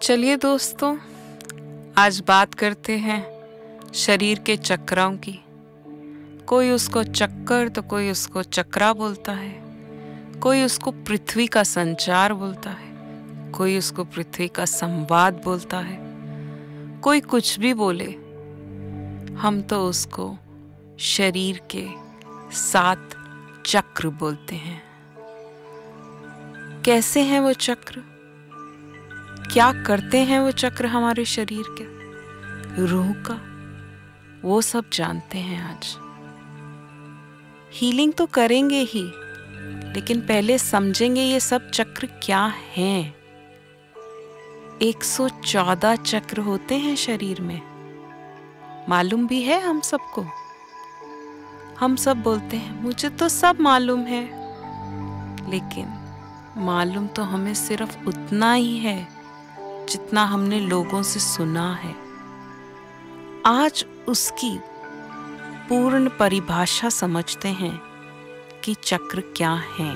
चलिए दोस्तों, आज बात करते हैं शरीर के चक्रों की। कोई उसको चक्कर तो कोई उसको चक्रा बोलता है, कोई उसको पृथ्वी का संचार बोलता है, कोई उसको पृथ्वी का संवाद बोलता है, कोई कुछ भी बोले, हम तो उसको शरीर के 7 चक्र बोलते हैं। कैसे हैं वो चक्र? क्या करते हैं वो चक्र हमारे शरीर के, रूह का? वो सब जानते हैं आज। हीलिंग तो करेंगे ही, लेकिन पहले समझेंगे ये सब चक्र क्या हैं। 114 चक्र होते हैं शरीर में, मालूम भी है हम सबको। हम सब बोलते हैं मुझे तो सब मालूम है, लेकिन मालूम तो हमें सिर्फ उतना ही है जितना हमने लोगों से सुना है। आज उसकी पूर्ण परिभाषा समझते हैं कि चक्र क्या हैं।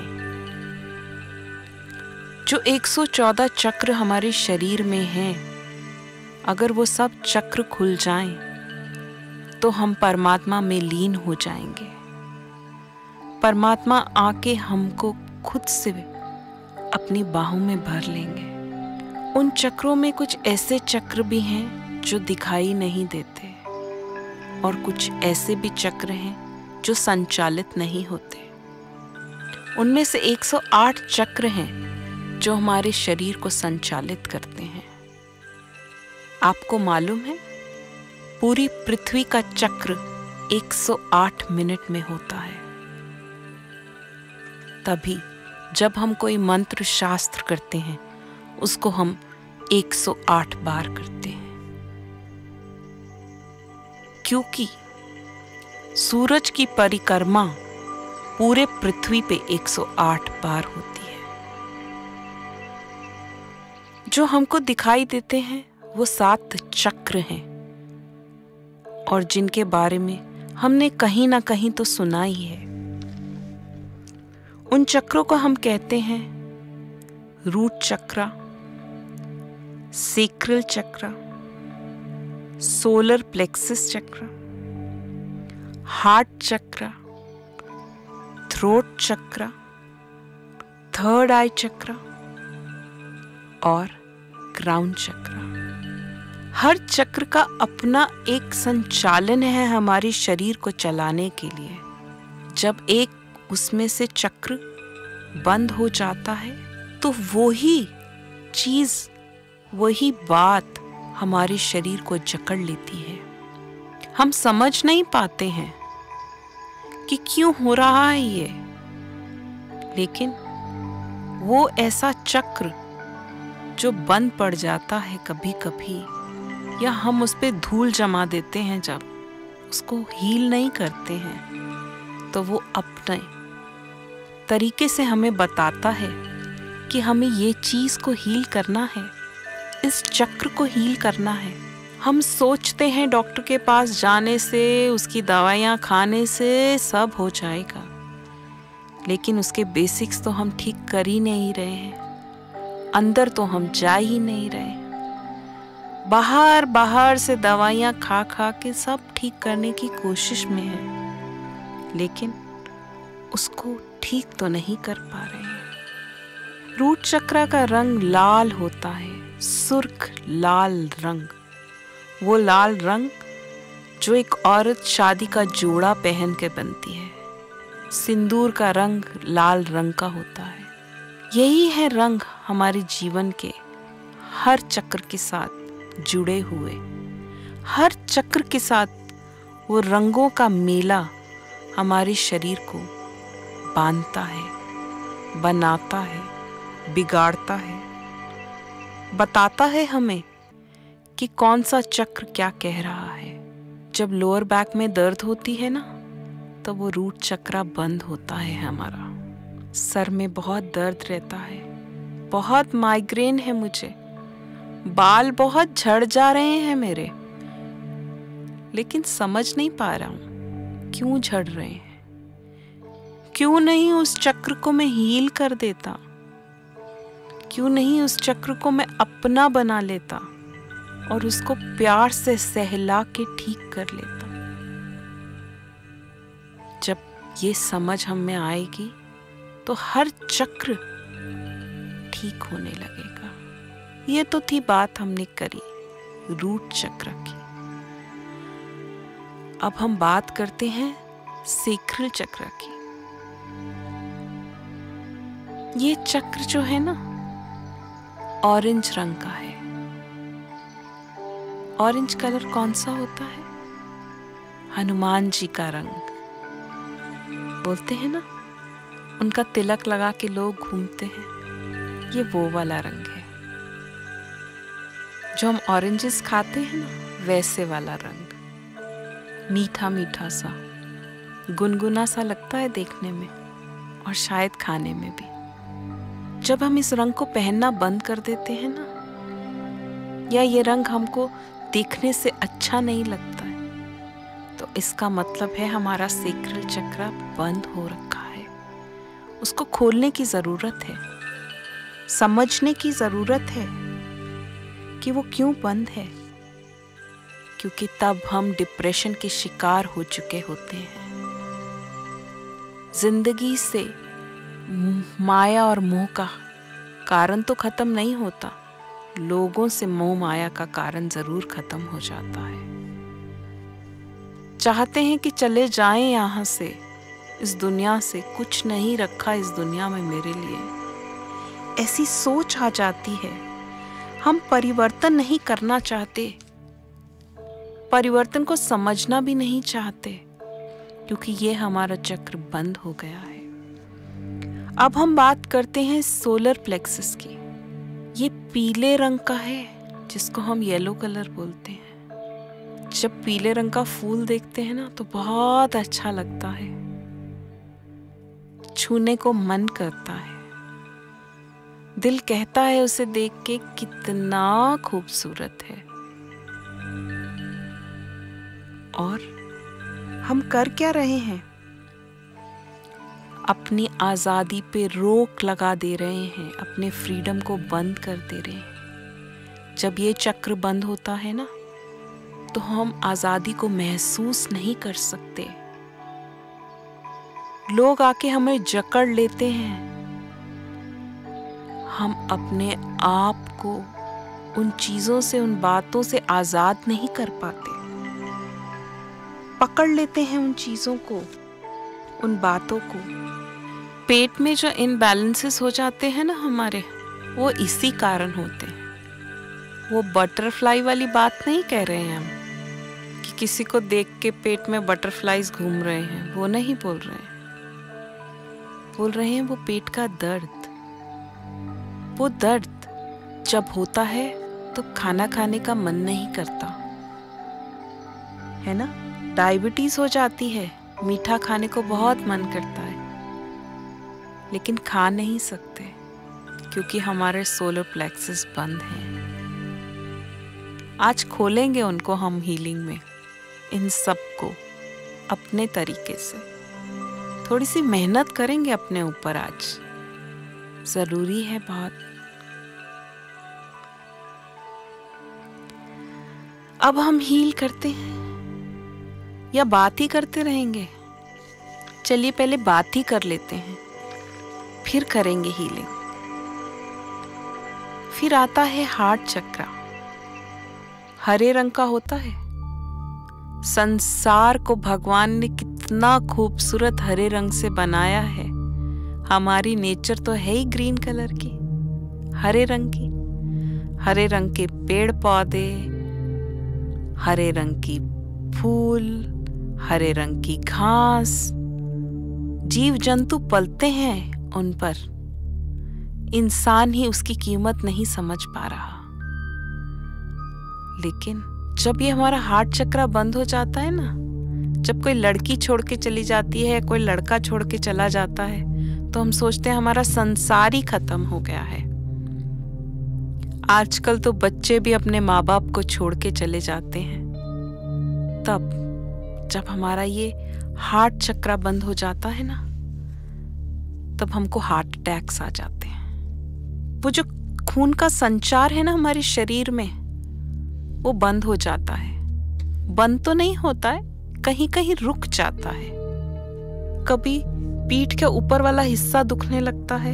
जो 114 चक्र हमारे शरीर में हैं, अगर वो सब चक्र खुल जाएं, तो हम परमात्मा में लीन हो जाएंगे। परमात्मा आके हमको खुद से अपनी बाहों में भर लेंगे। उन चक्रों में कुछ ऐसे चक्र भी हैं जो दिखाई नहीं देते, और कुछ ऐसे भी चक्र हैं जो संचालित नहीं होते। उनमें से 108 चक्र हैं जो हमारे शरीर को संचालित करते हैं। आपको मालूम है, पूरी पृथ्वी का चक्र 108 मिनट में होता है। तभी जब हम कोई मंत्र शास्त्र करते हैं, उसको हम 108 बार करते हैं, क्योंकि सूरज की परिक्रमा पूरे पृथ्वी पे 108 बार होती है। जो हमको दिखाई देते हैं वो 7 चक्र हैं, और जिनके बारे में हमने कहीं ना कहीं तो सुना ही है। उन चक्रों को हम कहते हैं root chakra, sacral chakra, solar plexus chakra, heart chakra, throat chakra, third eye chakra और क्राउन चक्र। हर चक्र का अपना एक संचालन है हमारे शरीर को चलाने के लिए। जब एक उसमें से चक्र बंद हो जाता है, तो वही चीज, वही बात हमारे शरीर को जकड़ लेती है। हम समझ नहीं पाते हैं कि क्यों हो रहा है ये, लेकिन वो ऐसा चक्र जो बंद पड़ जाता है कभी कभी, या हम उस पे धूल जमा देते हैं, जब उसको हील नहीं करते हैं, तो वो अपने तरीके से हमें बताता है कि हमें ये चीज को हील करना है, इस चक्र को हील करना है। हम सोचते हैं डॉक्टर के पास जाने से, उसकी दवाइयाँ खाने से सब हो जाएगा, लेकिन उसके बेसिक्स तो हम ठीक कर ही नहीं रहे हैं। अंदर तो हम जा ही नहीं रहे। बाहर से दवाइयाँ खा खा के सब ठीक करने की कोशिश में है, लेकिन उसको ठीक तो नहीं कर पा रहे हैं। रूट चक्र का रंग लाल होता है, सुर्ख लाल रंग। वो लाल रंग जो एक औरत शादी का जोड़ा पहन के बनती है। सिंदूर का रंग लाल रंग का होता है। यही है रंग हमारे जीवन के हर चक्र के साथ जुड़े हुए। हर चक्र के साथ वो रंगों का मेला हमारे शरीर को बांधता है, बनाता है, बिगाड़ता है, बताता है हमें कि कौन सा चक्र क्या कह रहा है। जब लोअर बैक में दर्द होती है ना, तो वो रूट चक्र बंद होता है हमारा। सर में बहुत दर्द रहता है, बहुत माइग्रेन है मुझे, बाल बहुत झड़ जा रहे हैं मेरे, लेकिन समझ नहीं पा रहा हूँ क्यों झड़ रहे हैं। क्यों नहीं उस चक्र को मैं हील कर देता? क्यों नहीं उस चक्र को मैं अपना बना लेता और उसको प्यार से सहला के ठीक कर लेता। जब ये समझ हम में आएगी तो हर चक्र ठीक होने लगेगा। ये तो थी बात हमने करी रूट चक्र की। अब हम बात करते हैं सेक्रल चक्र की। ये चक्र जो है ना, ऑरेंज रंग का है। ऑरेंज कलर कौन सा होता है? हनुमान जी का रंग। बोलते हैं ना, उनका तिलक लगा के लोग घूमते हैं, ये वो वाला रंग है। जो हम ऑरेंजेस खाते हैं ना, वैसे वाला रंग। मीठा मीठा सा, गुनगुना सा लगता है देखने में और शायद खाने में भी। जब हम इस रंग को पहनना बंद कर देते हैं ना, या ये रंग हमको देखने से अच्छा नहीं लगता है, तो इसका मतलब है हमारा सेक्रल चक्र बंद हो रखा है। उसको खोलने की जरूरत है, समझने की जरूरत है कि वो क्यों बंद है। क्योंकि तब हम डिप्रेशन के शिकार हो चुके होते हैं। जिंदगी से माया और मोह का कारण तो खत्म नहीं होता, लोगों से मोह माया का कारण जरूर खत्म हो जाता है। चाहते हैं कि चले जाएं यहाँ से, इस दुनिया से, कुछ नहीं रखा इस दुनिया में मेरे लिए, ऐसी सोच आ जाती है। हम परिवर्तन नहीं करना चाहते, परिवर्तन को समझना भी नहीं चाहते, क्योंकि ये हमारा चक्र बंद हो गया है। अब हम बात करते हैं सोलर प्लेक्सस की। ये पीले रंग का है, जिसको हम येलो कलर बोलते हैं। जब पीले रंग का फूल देखते हैं ना, तो बहुत अच्छा लगता है, छूने को मन करता है। दिल कहता है उसे देख के कितना खूबसूरत है। और हम कर क्या रहे हैं? अपनी आज़ादी पे रोक लगा दे रहे हैं, अपने फ्रीडम को बंद कर दे रहे हैं। जब ये चक्र बंद होता है ना, तो हम आज़ादी को महसूस नहीं कर सकते। लोग आके हमें जकड़ लेते हैं, हम अपने आप को उन चीज़ों से, उन बातों से आज़ाद नहीं कर पाते। पकड़ लेते हैं उन चीज़ों को, उन बातों को। पेट में जो इनबैलेंसेस हो जाते हैं ना हमारे, वो इसी कारण होते हैं। वो बटरफ्लाई वाली बात नहीं कह रहे हैं हम, कि किसी को देख के पेट में बटरफ्लाईज घूम रहे हैं, वो नहीं बोल रहे हैं। बोल रहे हैं वो पेट का दर्द। वो दर्द जब होता है तो खाना खाने का मन नहीं करता है ना। डायबिटीज हो जाती है, मीठा खाने को बहुत मन करता है, लेकिन खा नहीं सकते क्योंकि हमारे सोलर प्लेक्सस बंद हैं। आज खोलेंगे उनको हम हीलिंग में, इन सब को अपने तरीके से। थोड़ी सी मेहनत करेंगे अपने ऊपर, आज जरूरी है बहुत। अब हम हील करते हैं या बात ही करते रहेंगे? चलिए पहले बात ही कर लेते हैं, फिर करेंगे हीलिंग। फिर आता है हार्ट चक्रा। हरे रंग का होता है। संसार को भगवान ने कितना खूबसूरत हरे रंग से बनाया है। हमारी नेचर तो है ही ग्रीन कलर की, हरे रंग की। हरे रंग के पेड़ पौधे, हरे रंग की फूल, हरे रंग की घास, जीव जंतु पलते हैं उन पर। इंसान ही उसकी कीमत नहीं समझ पा रहा। लेकिन जब ये हमारा हार्ट चक्रा बंद हो जाता है ना, जब कोई लड़की छोड़ के चली जाती है, कोई लड़का छोड़ के चला जाता है, तो हम सोचते हैं हमारा संसार ही खत्म हो गया है। आजकल तो बच्चे भी अपने माँ बाप को छोड़ के चले जाते हैं। तब जब हमारा ये हार्ट चक्रा बंद हो जाता है ना, तब हमको हार्ट अटैक्स आ जाते हैं। वो जो खून का संचार है ना हमारे शरीर में, वो बंद हो जाता है। बंद तो नहीं होता है, कहीं कहीं रुक जाता है। कभी पीठ के ऊपर वाला हिस्सा दुखने लगता है,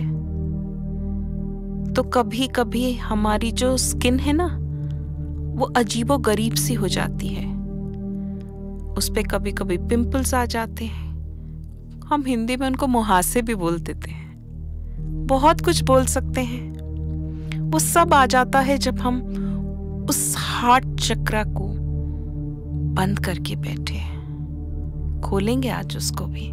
तो कभी कभी हमारी जो स्किन है ना वो अजीबो गरीब सी हो जाती है, उस पे कभी कभी पिंपल्स आ जाते हैं। हम हिंदी में उनको मुहासे भी बोल देते हैं, बहुत कुछ बोल सकते हैं। वो सब आ जाता है जब हम उस हार्ट चक्रा को बंद करके बैठे हैं। खोलेंगे आज उसको भी।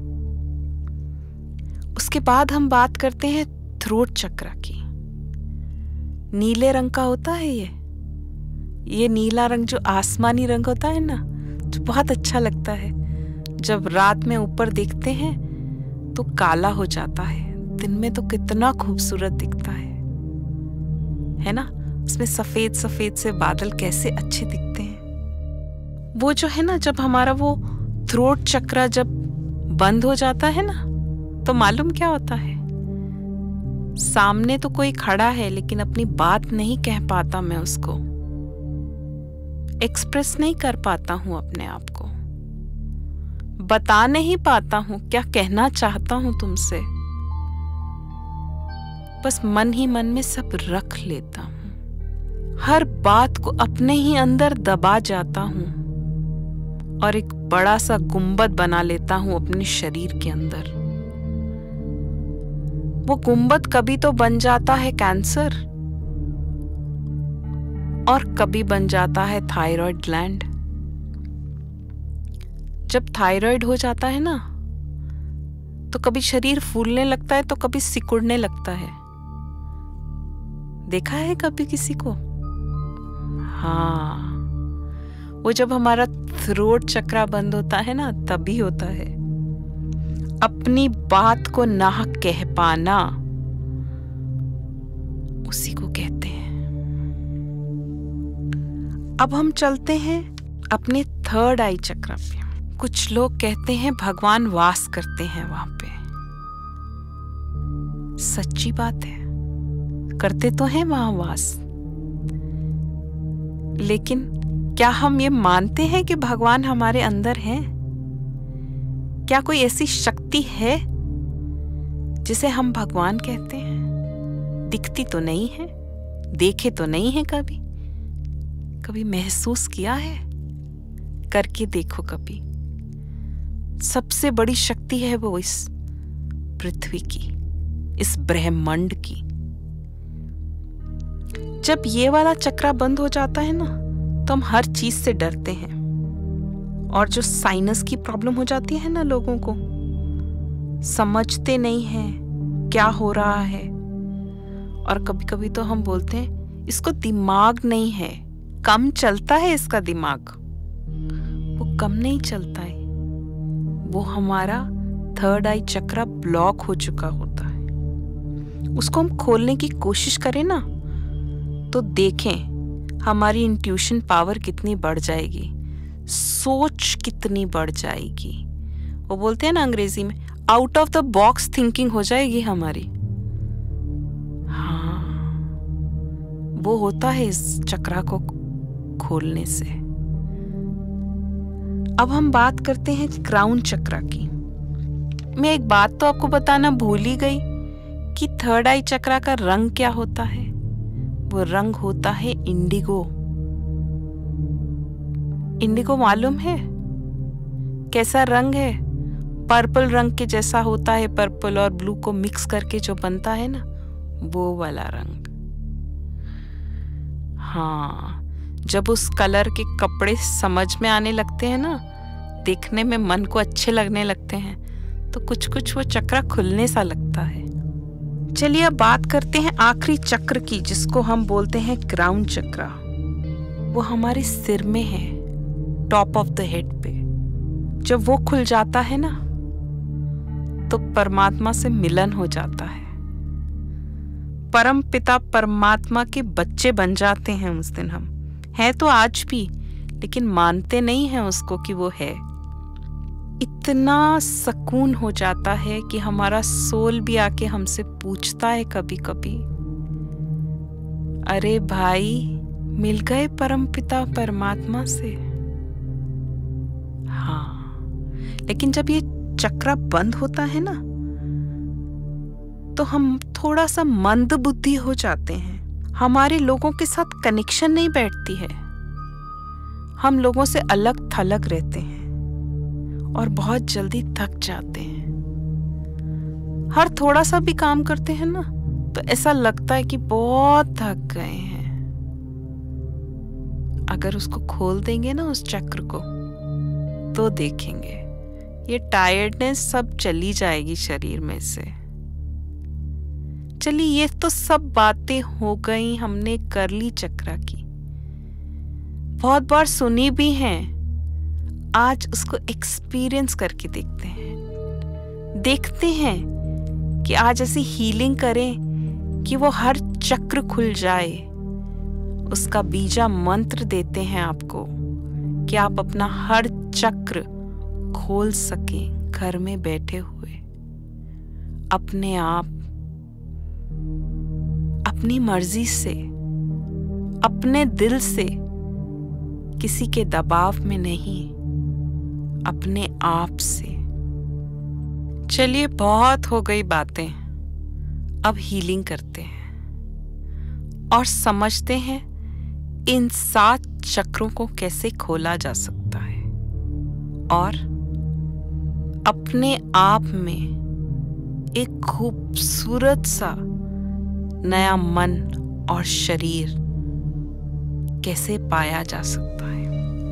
उसके बाद हम बात करते हैं थ्रोट चक्रा की। नीले रंग का होता है ये नीला रंग जो आसमानी रंग होता है ना, जो बहुत अच्छा लगता है। जब रात में ऊपर देखते हैं तो काला हो जाता है, दिन में तो कितना खूबसूरत दिखता है ना। उसमें सफेद सफेद से बादल कैसे अच्छे दिखते हैं। वो जो है ना, जब हमारा वो थ्रोट चक्रा जब बंद हो जाता है ना, तो मालूम क्या होता है, सामने तो कोई खड़ा है लेकिन अपनी बात नहीं कह पाता, मैं उसको एक्सप्रेस नहीं कर पाता हूं, अपने आप को बता नहीं पाता हूं क्या कहना चाहता हूं तुमसे। बस मन ही मन में सब रख लेता हूं, हर बात को अपने ही अंदर दबा जाता हूं और एक बड़ा सा गुंबद बना लेता हूं अपने शरीर के अंदर। वो गुंबद कभी तो बन जाता है कैंसर और कभी बन जाता है थायराइड ग्लैंड। जब थायराइड हो जाता है ना, तो कभी शरीर फूलने लगता है तो कभी सिकुड़ने लगता है। देखा है कभी किसी को? हाँ, वो जब हमारा थ्रोट चक्रा बंद होता है ना, तभी होता है। अपनी बात को ना कह पाना, उसी को कहते हैं। अब हम चलते हैं अपने थर्ड आई चक्रा पे। कुछ लोग कहते हैं भगवान वास करते हैं वहां पे। सच्ची बात है, करते तो हैं वहां वास, लेकिन क्या हम ये मानते हैं कि भगवान हमारे अंदर हैं? क्या कोई ऐसी शक्ति है जिसे हम भगवान कहते हैं? दिखती तो नहीं है, देखे तो नहीं है, कभी महसूस किया है? करके देखो कभी। सबसे बड़ी शक्ति है वो इस पृथ्वी की, इस ब्रह्मांड की। जब ये वाला चक्रा बंद हो जाता है ना, तो हम हर चीज से डरते हैं। और जो साइनस की प्रॉब्लम हो जाती है ना, लोगों को समझते नहीं हैं क्या हो रहा है। और कभी कभी तो हम बोलते हैं इसको दिमाग नहीं है, कम चलता है इसका दिमाग। वो कम नहीं चलता है, वो हमारा थर्ड आई चक्रा ब्लॉक हो चुका होता है। उसको हम खोलने की कोशिश करें ना, तो देखें हमारी इंट्यूशन पावर कितनी बढ़ जाएगी, सोच कितनी बढ़ जाएगी। वो बोलते हैं ना अंग्रेजी में, out of the box thinking हो जाएगी हमारी। हाँ, वो होता है इस चक्रा को खोलने से। अब हम बात करते हैं क्राउन चक्रा की। मैं एक बात तो आपको बताना भूल ही गई कि थर्ड आई चक्रा का रंग क्या होता है। वो रंग होता है इंडिगो। इंडिगो मालूम है कैसा रंग है? पर्पल रंग के जैसा होता है, पर्पल और ब्लू को मिक्स करके जो बनता है ना, वो वाला रंग। हाँ, जब उस कलर के कपड़े समझ में आने लगते हैं ना, देखने में मन को अच्छे लगने लगते हैं, तो कुछ कुछ वो चक्रा खुलने सा लगता है। चलिए अब बात करते हैं आखिरी चक्र की, जिसको हम बोलते हैं क्राउन चक्रा। वो हमारे सिर में है, टॉप ऑफ द हेड पे। जब वो खुल जाता है ना, तो परमात्मा से मिलन हो जाता है। परम पिता परमात्मा के बच्चे बन जाते हैं उस दिन हम। है तो आज भी, लेकिन मानते नहीं हैं उसको कि वो है। इतना सुकून हो जाता है कि हमारा सोल भी आके हमसे पूछता है कभी कभी अरे भाई, मिल गए परमपिता परमात्मा से। हाँ, लेकिन जब ये चक्र बंद होता है ना, तो हम थोड़ा सा मंद बुद्धि हो जाते हैं। हमारे लोगों के साथ कनेक्शन नहीं बैठती है। हम लोगों से अलग थलग रहते हैं और बहुत जल्दी थक जाते हैं। हर थोड़ा सा भी काम करते हैं ना, तो ऐसा लगता है कि बहुत थक गए हैं। अगर उसको खोल देंगे ना, उस चक्र को, तो देखेंगे ये टायर्डनेस सब चली जाएगी शरीर में से। चलिए, ये तो सब बातें हो गई, हमने कर ली चक्रा की, बहुत बार सुनी भी हैं। आज उसको एक्सपीरियंस करके देखते हैं कि आज ऐसी हीलिंग करें कि वो हर चक्र खुल जाए। उसका बीजा मंत्र देते हैं आपको कि आप अपना हर चक्र खोल सकें घर में बैठे हुए, अपने आप, अपनी मर्जी से, अपने दिल से, किसी के दबाव में नहीं, अपने आप से। चलिए, बहुत हो गई बातें, अब हीलिंग करते हैं और समझते हैं इन 7 चक्रों को कैसे खोला जा सकता है और अपने आप में एक खूबसूरत सा नया मन और शरीर कैसे पाया जा सकता है।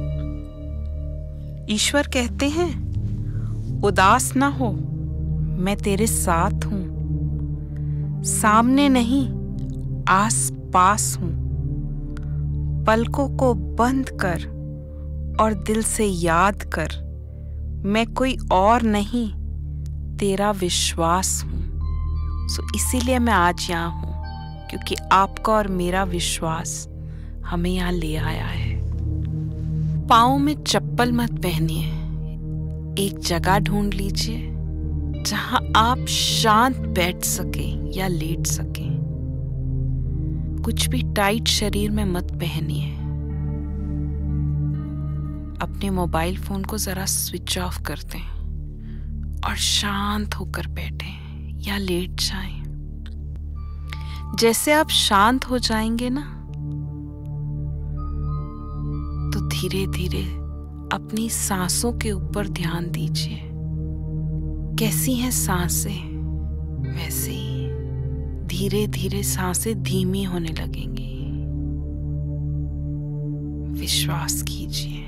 ईश्वर कहते हैं, उदास ना हो, मैं तेरे साथ हूं, सामने नहीं आस पास हूं। पलकों को बंद कर और दिल से याद कर, मैं कोई और नहीं, तेरा विश्वास हूं। इसीलिए मैं आज यहाँ हूं, क्योंकि आपका और मेरा विश्वास हमें यहाँ ले आया है। पाँव में चप्पल मत पहनिए, एक जगह ढूंढ लीजिए जहां आप शांत बैठ सके या लेट सके। कुछ भी टाइट शरीर में मत पहनिए। अपने मोबाइल फोन को जरा स्विच ऑफ कर दें और शांत होकर बैठें या लेट जाएं। जैसे आप शांत हो जाएंगे ना, तो धीरे धीरे अपनी सांसों के ऊपर ध्यान दीजिए। कैसी हैं सांसें, वैसे ही धीरे धीरे सांसें धीमी होने लगेंगी। विश्वास कीजिए।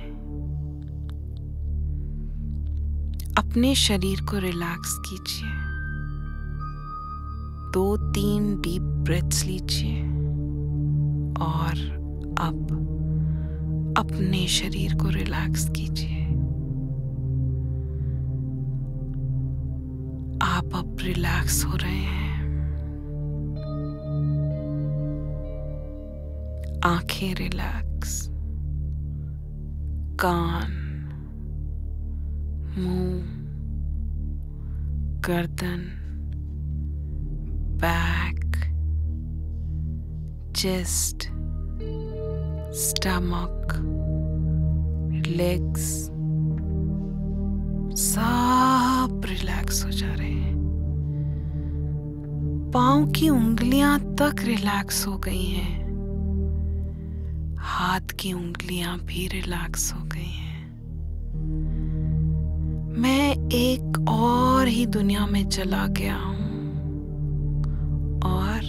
अपने शरीर को रिलैक्स कीजिए। 2-3 डीप ब्रेथ्स लीजिए और अब अपने शरीर को रिलैक्स कीजिए। आप अब रिलैक्स हो रहे हैं। आंखें रिलैक्स, कान, मुंह, गर्दन, बैक, चेस्ट, स्टमक, लेग्स, सब रिलैक्स हो जा रहे हैं। पांव की उंगलियां तक रिलैक्स हो गई हैं। हाथ की उंगलियां भी रिलैक्स हो गई हैं। मैं एक और ही दुनिया में चला गया हूं और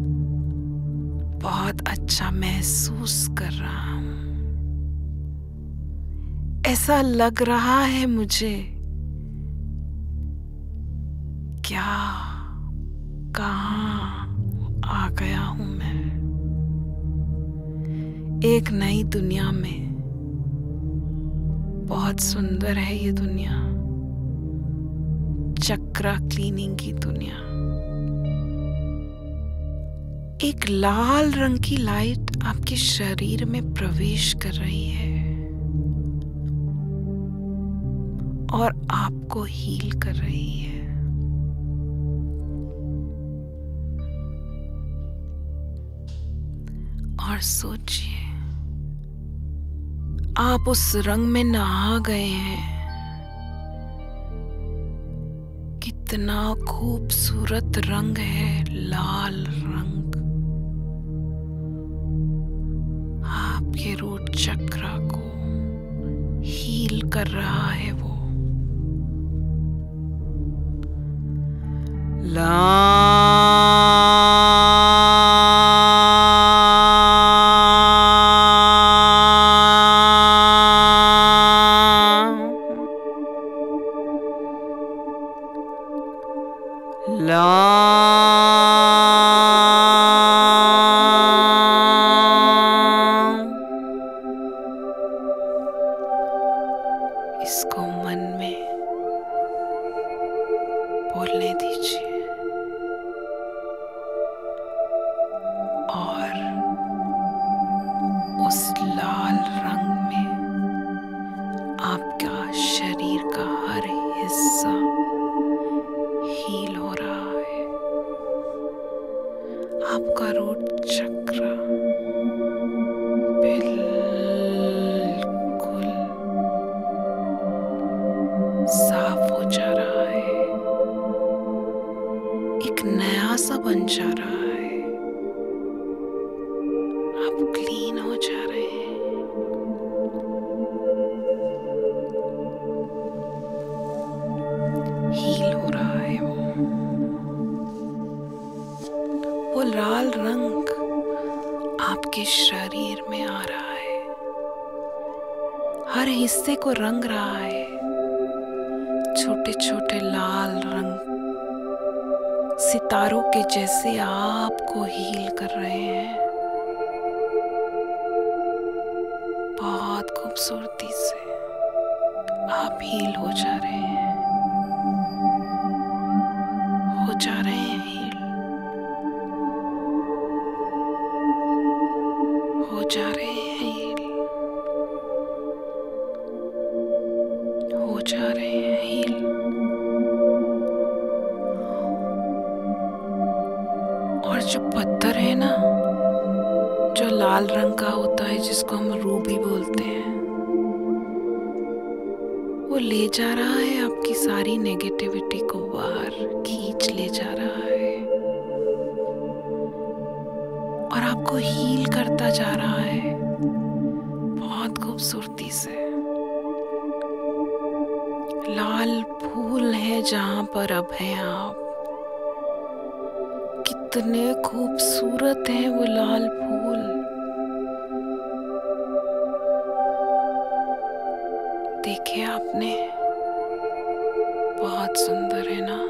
बहुत अच्छा महसूस कर रहा हूं। ऐसा लग रहा है मुझे, क्या, कहां आ गया हूं मैं? एक नई दुनिया में। बहुत सुंदर है ये दुनिया, चक्रा क्लीनिंग की दुनिया। एक लाल रंग की लाइट आपके शरीर में प्रवेश कर रही है और आपको हील कर रही है। और सोचिए आप उस रंग में नहा गए हैं। कितना खूबसूरत रंग है, लाल रंग। आपके रूट चक्रा को हील कर रहा है वो। इसको मन में बोलने दीजिए और उस लाल रंग में आपका शरीर का हर हिस्सा हील हो रहा है। आपका रूट चक्र बिल्कुल साफ हो जा रहा है, एक नया सा बन जा रहा है। आप क्लीन हो जा रहे हैं। हील हो रहा है वो लाल रंग आपके शरीर में आ रहा है, हर हिस्से को रंग रहा है। छोटे छोटे लाल रंग सितारों के जैसे आपको हील कर रहे हैं, बहुत खूबसूरती से आप हील हो जा रहे हैं, हो जा रहे हैं हील, हो जा रहे हैं हील, हो जा रहे हैं हील। और जो पत्थर है ना, जो लाल रंग का होता है, जिसको हम रूबी बोलते हैं, वो ले जा रहा है आपकी सारी नेगेटिविटी को बाहर खींच ले जा रहा है और आपको हील करता जा रहा है बहुत खूबसूरती से। लाल फूल है जहां पर अब हैं आप। कितने खूबसूरत हैं वो लाल फूल। देखे आपने, बहुत सुंदर है ना।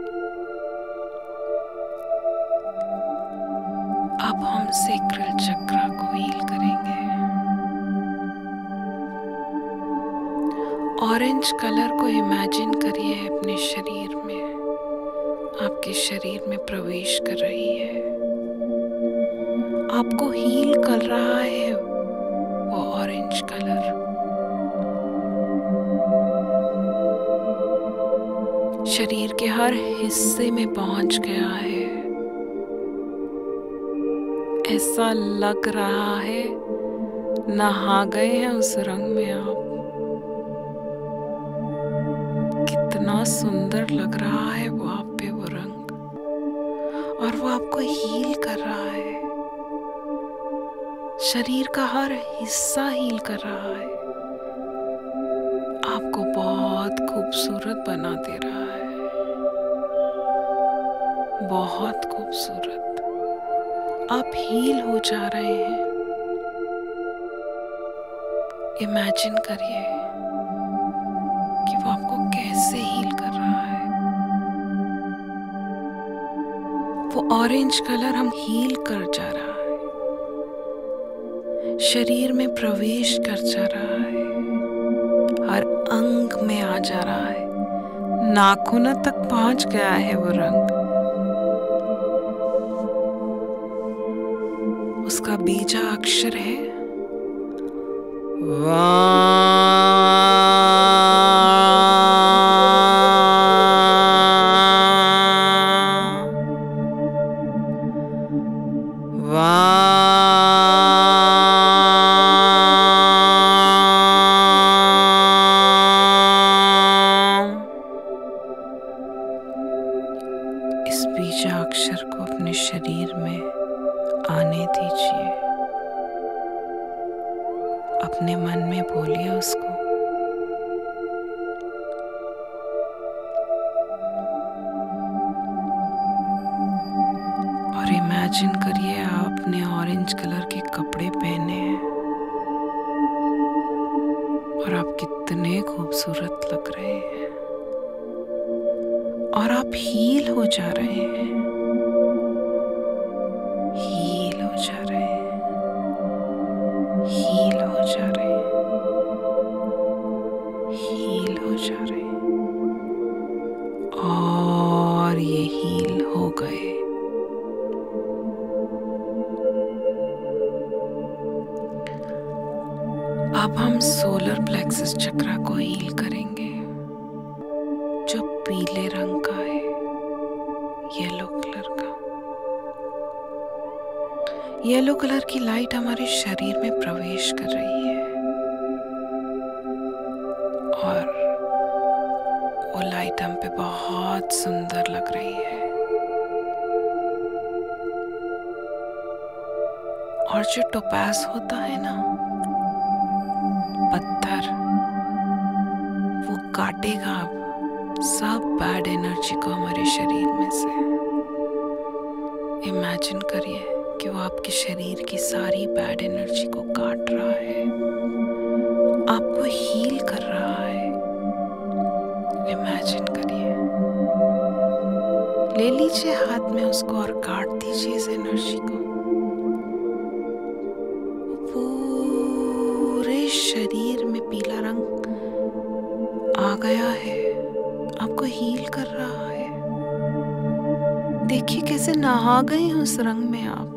अब हम सेक्रल चक्रा को हील करेंगे। ऑरेंज कलर को इमेजिन करिए अपने शरीर में, आपके शरीर में प्रवेश कर रही है, आपको हील कर रहा है वो ऑरेंज कलर। शरीर के हर हिस्से में पहुंच गया है। ऐसा लग रहा है नहा गए हैं उस रंग में आप। कितना सुंदर लग रहा है वो आप पे वो रंग, और वो आपको हील कर रहा है। शरीर का हर हिस्सा हील कर रहा है, आपको बहुत खूबसूरत बना दे रहा है, बहुत खूबसूरत। आप हील हो जा रहे हैं। इमेजिन करिए कि वो आपको कैसे हील कर रहा है। वो ऑरेंज कलर हम हील कर जा रहा है, शरीर में प्रवेश कर जा रहा है, हर अंग में आ जा रहा है, नाखूनों तक पहुंच गया है वो रंग। उसका बीजा अक्षर है वा। मन में बोलिए उसको। और इमेजिन करिए आपने ऑरेंज कलर के कपड़े पहने हैं और आप कितने खूबसूरत लग रहे हैं और आप हील हो जा रहे हैं, हील हो जा रहे हैं, हील हो जा रहे हैं, हील हो जा रहे हैं और ये हील हो गए। अब हम सोलर प्लेक्सस चक्रा को हील करेंगे, जो पीले रंग का है, येलो कलर का। येलो कलर की लाइट हमारे शरीर में प्रवेश कर रही है और वो लाइट हम पे बहुत सुंदर लग रही है। और जो टोपाज होता है ना, पत्थर, वो काटेगा अब सब बैड एनर्जी को हमारे शरीर में से। इमेजिन करिए कि वो आपके शरीर की सारी बैड एनर्जी को काट रहा है, आपको हील कर रहा है। इमेजिन करिए, ले लीजिए हाथ में उसको और काट दीजिए इस एनर्जी को। पूरे शरीर में पीला रंग आ गया है, आपको हील कर रहा है। देखिए कैसे नहा गए हैं उस रंग में आप,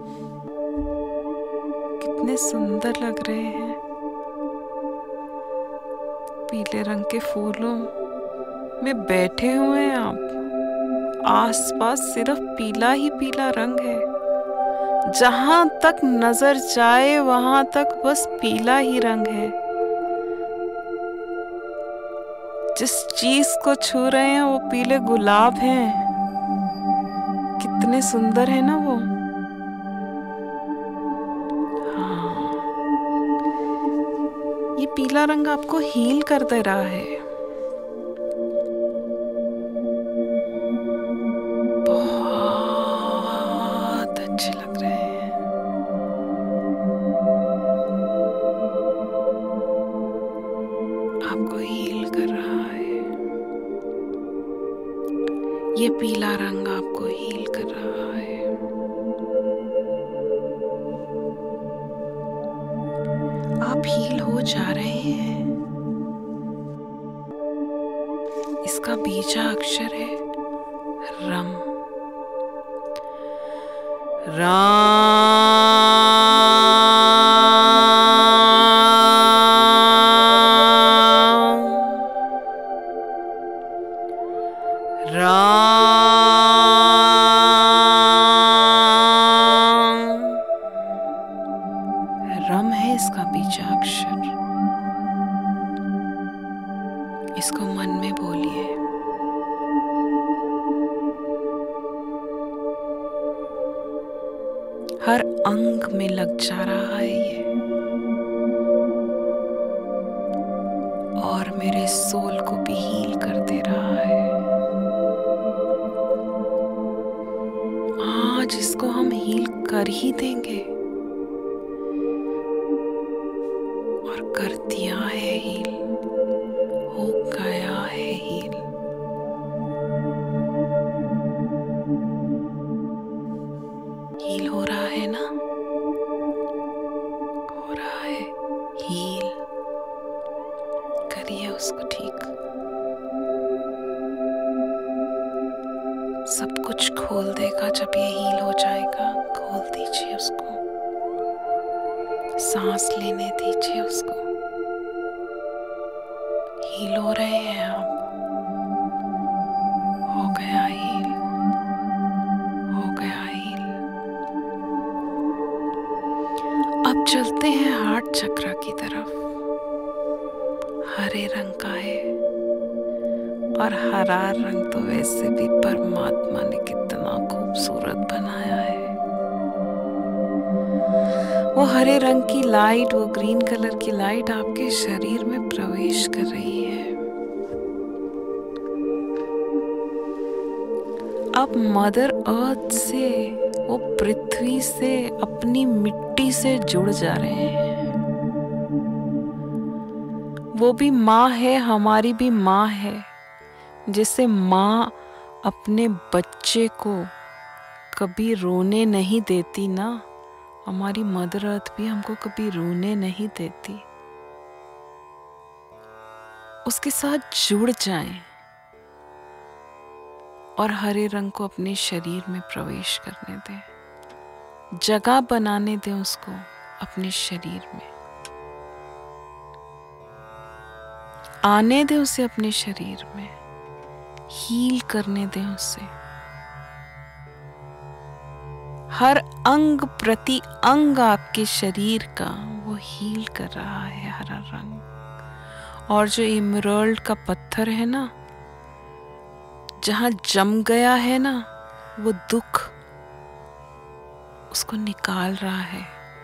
कितने सुंदर लग रहे हैं। पीले रंग के फूलों में बैठे हुए हैं आप, आसपास सिर्फ पीला ही पीला रंग है। जहां तक नजर जाए वहां तक बस पीला ही रंग है। जिस चीज को छू रहे हैं वो पीले गुलाब हैं, कितने सुंदर है ना वो। हाँ, ये पीला रंग आपको हील कर दे रहा है। बहुत अच्छे लग रहे हैं। आपको हील कर रहा है। ये पीला रंग आपको हील कर रहा है। आप हील हो जा रहे हैं। इसका बीजा अक्षर है रम। रम है इसका बीजाक्षर। इसको मन में बोलिए। हर अंग में लग जा रहा है ये, और मेरे सोल को भी हील कर दे रहा है। आज इसको हम हील कर ही देंगे, और कर दिया है हील, हो गया है हील। हील हो रहा है ना, हो रहा है हील। करिए उसको ठीक। सब कुछ खोल देगा जब ये हील हो जाएगा। खोल दीजिए उसको, सांस लेने दीजिए उसको। हील हो रहे हैं आप। हो गया हील, हो गया हील। अब चलते हैं हार्ट चक्रा की तरफ। हरे रंग का है, और हरा रंग तो वैसे भी परमात्मा ने कितना खूबसूरत बनाया है। वो हरे रंग की लाइट, वो ग्रीन कलर की लाइट आपके शरीर में प्रवेश कर रही है। आप मदर अर्थ से, वो पृथ्वी से, अपनी मिट्टी से जुड़ जा रहे हैं। वो भी माँ है, हमारी भी माँ है। जैसे माँ अपने बच्चे को कभी रोने नहीं देती ना, हमारी मदर अर्थ भी हमको कभी रोने नहीं देती। उसके साथ जुड़ जाएं और हरे रंग को अपने शरीर में प्रवेश करने दें, जगह बनाने दें उसको अपने शरीर में, आने दें उसे अपने शरीर में, हील करने दें उसे। हर अंग प्रति अंग आपके शरीर का वो हील कर रहा है हरा रंग। और जो इमरल्ड का पत्थर है ना, जहां जम गया है ना वो दुख, उसको निकाल रहा है।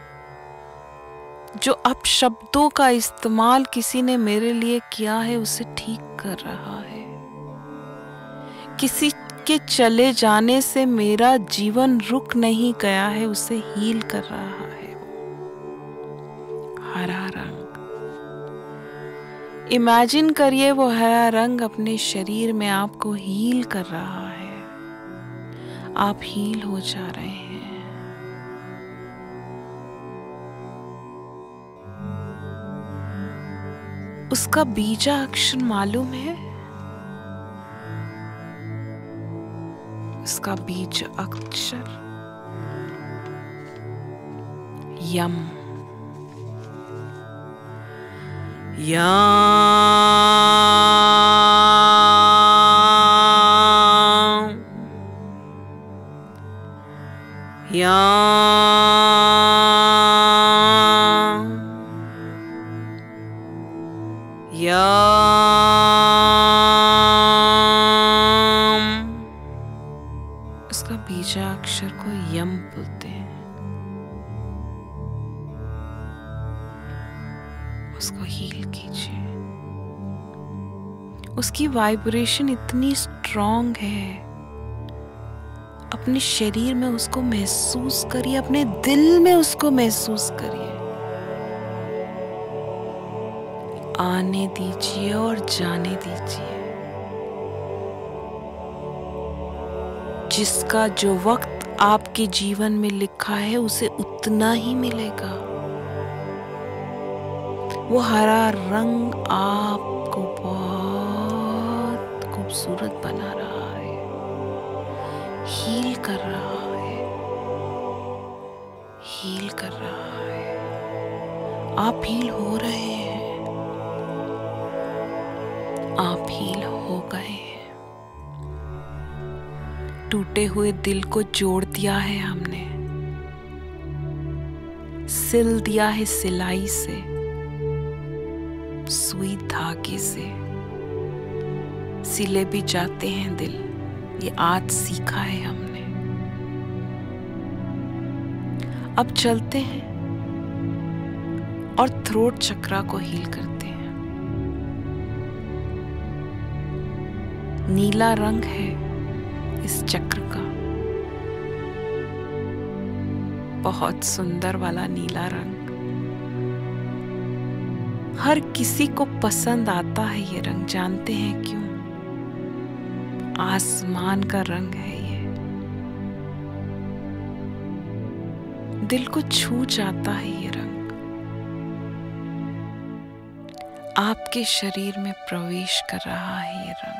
जो अपशब्दों का इस्तेमाल किसी ने मेरे लिए किया है उसे ठीक कर रहा है। किसी के चले जाने से मेरा जीवन रुक नहीं गया है, उसे हील कर रहा है हरा रंग। इमेजिन करिए वो हरा रंग अपने शरीर में आपको हील कर रहा है। आप हील हो जा रहे हैं। उसका बीजा अक्षर मालूम है? उसका बीज अक्षर यम। उसका बीजा अक्षर को यम बोलते हैं। उसको हील कीजिए। उसकी वाइब्रेशन इतनी स्ट्रॉन्ग है, अपने शरीर में उसको महसूस करिए, अपने दिल में उसको महसूस करिए। आने दीजिए और जाने दीजिए। जिसका जो वक्त आपके जीवन में लिखा है उसे उतना ही मिलेगा। वो हरा रंग आपको बहुत खूबसूरत बना रहा है, हील कर रहा है, हील कर रहा है। आप हील हो रहे हैं, आप हील हो गए हैं। टूटे हुए दिल को जोड़ दिया है हमने, सिल दिया है सिलाई से, सुई धागे से। सिले भी जाते हैं दिल, ये आज सीखा है हमने। अब चलते हैं और थ्रोट चक्रा को हील करते हैं। नीला रंग है इस चक्र का, बहुत सुंदर वाला नीला रंग। हर किसी को पसंद आता है ये रंग, जानते हैं क्यों? आसमान का रंग है ये, दिल को छू जाता है ये रंग। आपके शरीर में प्रवेश कर रहा है ये रंग।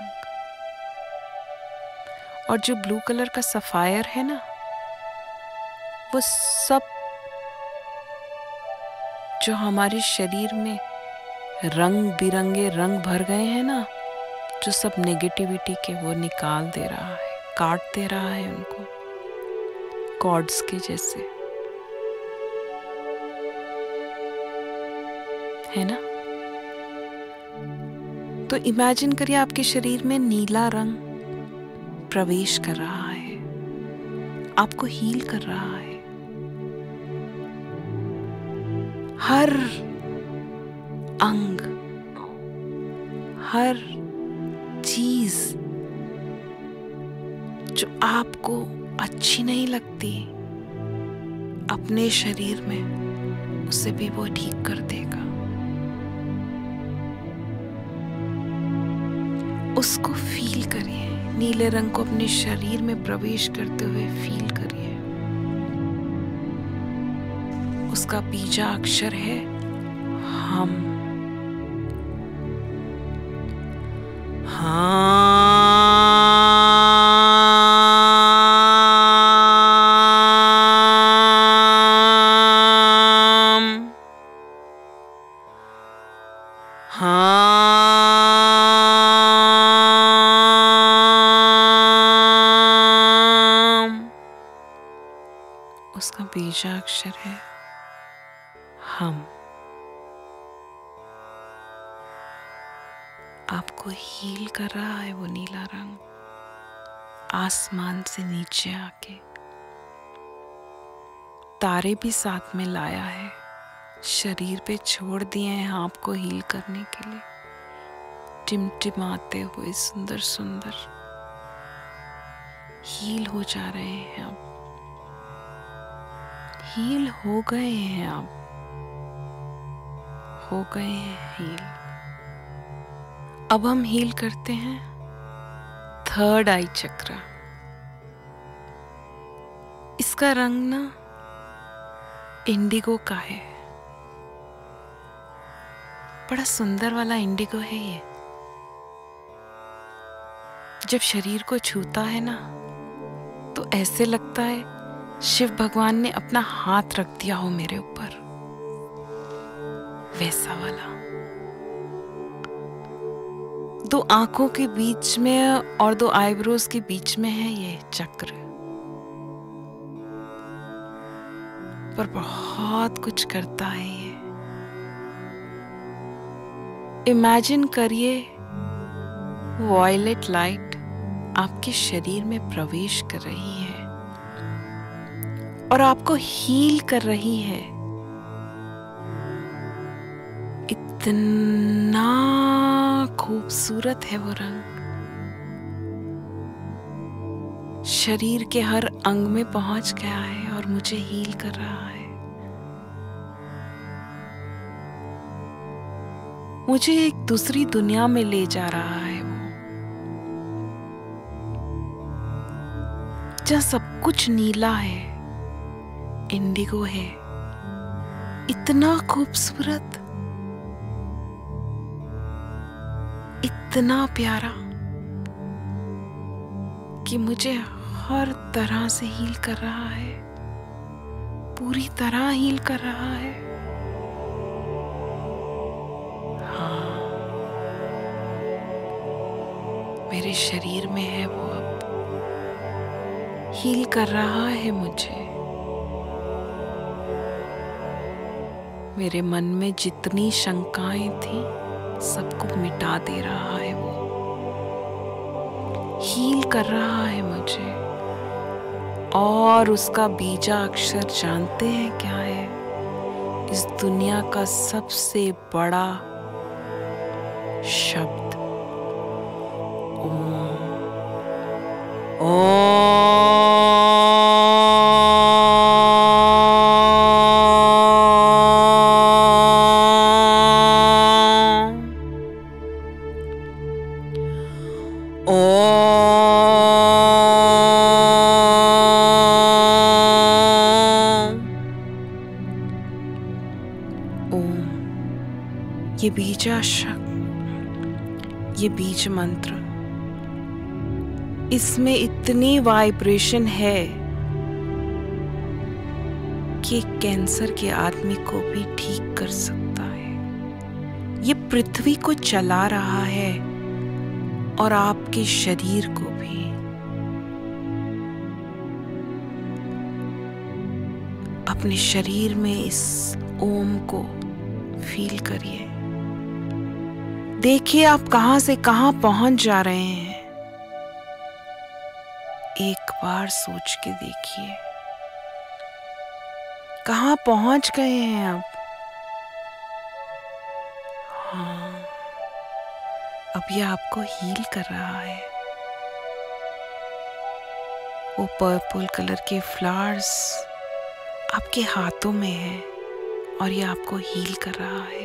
और जो ब्लू कलर का सफायर है ना, वो सब जो हमारे शरीर में रंग बिरंगे रंग भर गए हैं ना, जो सब नेगेटिविटी के, वो निकाल दे रहा है, काट दे रहा है उनको, कॉर्ड्स के जैसे, है ना? तो इमेजिन करिए आपके शरीर में नीला रंग प्रवेश कर रहा है, आपको हील कर रहा है। हर अंग, हर चीज जो आपको अच्छी नहीं लगती अपने शरीर में, उसे भी वो ठीक कर देगा। उसको फील करिए, नीले रंग को अपने शरीर में प्रवेश करते हुए फील करिए। उसका बीजाक्षर है हम। उसका बीजाक्षर है हम। आपको हील कर रहा है वो नीला रंग, आसमान से नीचे आके। तारे भी साथ में लाया है, शरीर पे छोड़ दिए हैं आपको हील करने के लिए। टिमटिमाते हुए सुंदर सुंदर हील हो जा रहे हैं आप। हील हो गए हैं आप, हो गए हैं हील। अब हम हील करते हैं थर्ड आई चक्रा। इसका रंग ना इंडिगो का है, बड़ा सुंदर वाला इंडिगो है ये। जब शरीर को छूता है ना तो ऐसे लगता है शिव भगवान ने अपना हाथ रख दिया हो मेरे ऊपर, वैसा वाला। दो आंखों के बीच में और दो आईब्रोज के बीच में है ये चक्र, पर बहुत कुछ करता है ये। इमेजिन करिए वॉयलेट लाइट आपके शरीर में प्रवेश कर रही है और आपको हील कर रही है। इतना खूबसूरत है वो रंग, शरीर के हर अंग में पहुंच गया है और मुझे हील कर रहा है। मुझे एक दूसरी दुनिया में ले जा रहा है वो, जहाँ सब कुछ नीला है, इंडिगो है, इतना खूबसूरत, इतना प्यारा कि मुझे हर तरह से हील कर रहा है, पूरी तरह हील कर रहा है। हाँ, मेरे शरीर में है वो, अब हील कर रहा है मुझे। मेरे मन में जितनी शंकाएं थी सबको मिटा दे रहा है वो, हील कर रहा है मुझे। और उसका बीजा अक्षर जानते हैं क्या है? इस दुनिया का सबसे बड़ा शब्द ओम। ओम। ये बीजाक्षर, ये बीज मंत्र, इसमें इतनी वाइब्रेशन है कि कैंसर के आदमी को भी ठीक कर सकता है। ये पृथ्वी को चला रहा है और आपके शरीर को भी। अपने शरीर में इस ओम को फील करिए। देखिए आप कहां से कहां पहुंच जा रहे हैं। एक बार सोच के देखिए, कहां पहुंच गए हैं आप। हाँ, अब ये आपको हील कर रहा है। वो पर्पल कलर के फ्लावर्स आपके हाथों में है और ये आपको हील कर रहा है,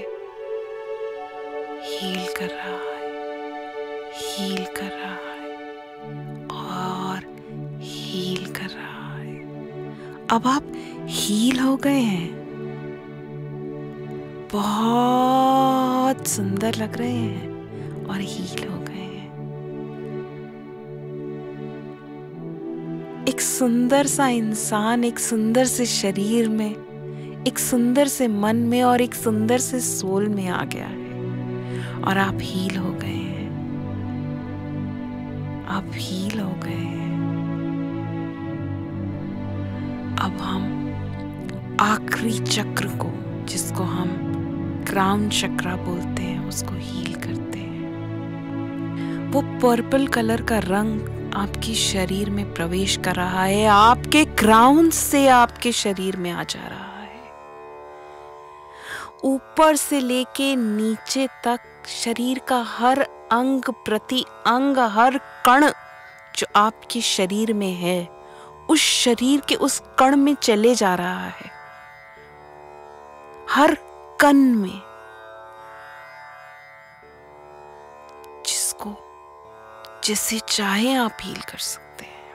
हील कर रहा है, हील कर रहा है और हील कर रहा है। अब आप हील हो गए हैं, बहुत सुंदर लग रहे हैं और हील हो गए हैं। एक सुंदर सा इंसान एक सुंदर से शरीर में, एक सुंदर से मन में और एक सुंदर से सोल में आ गया है और आप हील हो गए हैं, आप हील हो गए हैं। अब हम आखिरी चक्र को, जिसको हम क्राउन चक्रा बोलते हैं, उसको हील करते हैं। वो पर्पल कलर का रंग आपके शरीर में प्रवेश कर रहा है, आपके क्राउन से आपके शरीर में आ जा रहा है। ऊपर से लेके नीचे तक शरीर का हर अंग प्रति अंग, हर कण जो आपके शरीर में है, उस शरीर के उस कण में चले जा रहा है, हर कण में, जिसको जैसे चाहे आप हील कर सकते हैं।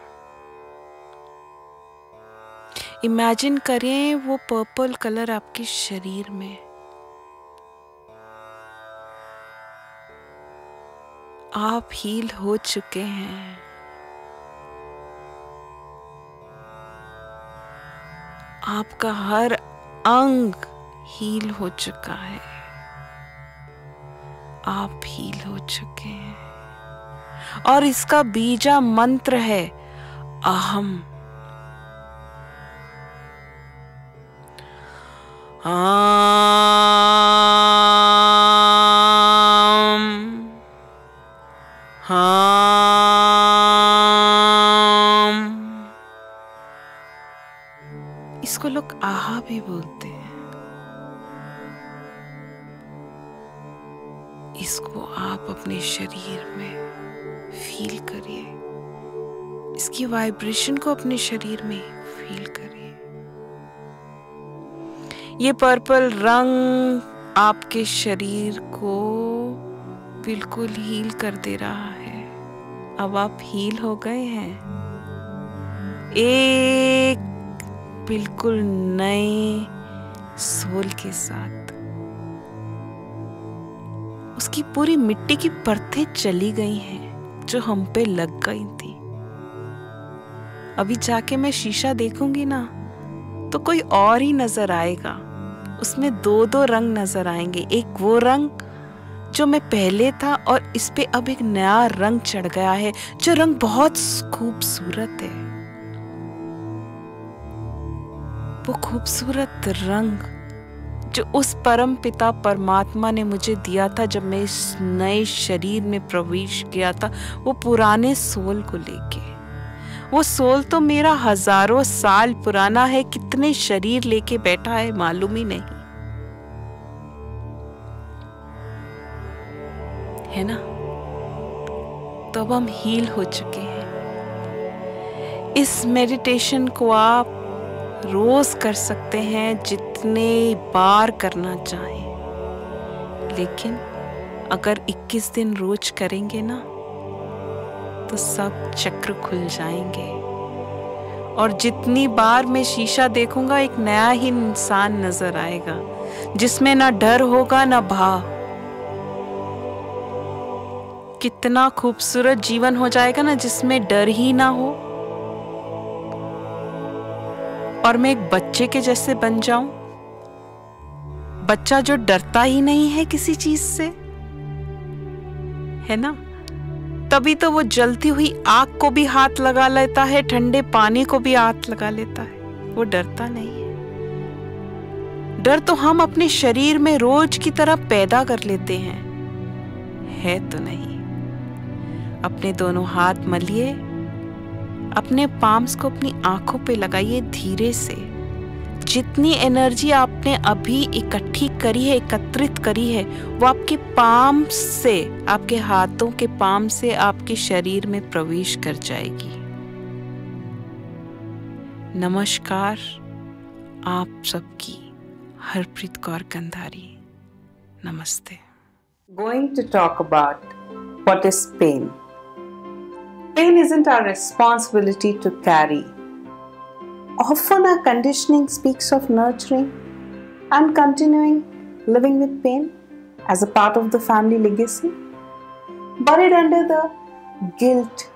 इमेजिन करें वो पर्पल कलर आपके शरीर में, आप हील हो चुके हैं। आपका हर अंग हील हो चुका है, आप हील हो चुके हैं। और इसका बीजा मंत्र है अहम। इसको लोग आहा भी बोलते हैं। इसको आप अपने शरीर में फील करिए, इसकी वाइब्रेशन को अपने शरीर में फील करिए। ये पर्पल रंग आपके शरीर को बिल्कुल हील कर दे रहा है। अब आप हील हो गए हैं, एक बिल्कुल नए सोल के साथ। उसकी पूरी मिट्टी की परतें चली गई हैं जो हम पे लग गई थी। अभी जाके मैं शीशा देखूंगी ना तो कोई और ही नजर आएगा। उसमें दो दो रंग नजर आएंगे, एक वो रंग जो मैं पहले था और इस पे अब एक नया रंग चढ़ गया है, जो रंग बहुत खूबसूरत है। वो खूबसूरत रंग जो उस परम पिता परमात्मा ने मुझे दिया था जब मैं इस नए शरीर में प्रवेश किया था, वो पुराने सोल को लेके। वो सोल तो मेरा हजारों साल पुराना है, कितने शरीर लेके बैठा है मालूम ही नहीं है ना। तो अब हम हील हो चुके हैं। इस मेडिटेशन को आप रोज कर सकते हैं, जितने बार करना चाहें। लेकिन अगर 21 दिन रोज करेंगे ना तो सब चक्र खुल जाएंगे और जितनी बार मैं शीशा देखूंगा एक नया ही इंसान नजर आएगा, जिसमें ना डर होगा ना भाव। कितना खूबसूरत जीवन हो जाएगा ना जिसमें डर ही ना हो, और मैं एक बच्चे के जैसे बन जाऊं, बच्चा जो डरता ही नहीं है किसी चीज से, है ना। तभी तो वो जलती हुई आग को भी हाथ लगा लेता है, ठंडे पानी को भी हाथ लगा लेता है, वो डरता नहीं है। डर तो हम अपने शरीर में रोज की तरह पैदा कर लेते हैं, है तो नहीं। अपने दोनों हाथ मलिए, अपने पाम्स को अपनी आंखों पे लगाइए धीरे से, जितनी एनर्जी आपने अभी इकट्ठी करी है, एकत्रित करी है, वो आपके पाम से, आपके हाथों के पाम से आपके शरीर में प्रवेश कर जाएगी। नमस्कार आप सबकी, हरप्रीत कौर कंधारी। नमस्ते। Going to talk about what is pain. Pain isn't our responsibility to carry. Often our conditioning speaks of nurturing and continuing living with pain as a part of the family legacy, buried under the guilt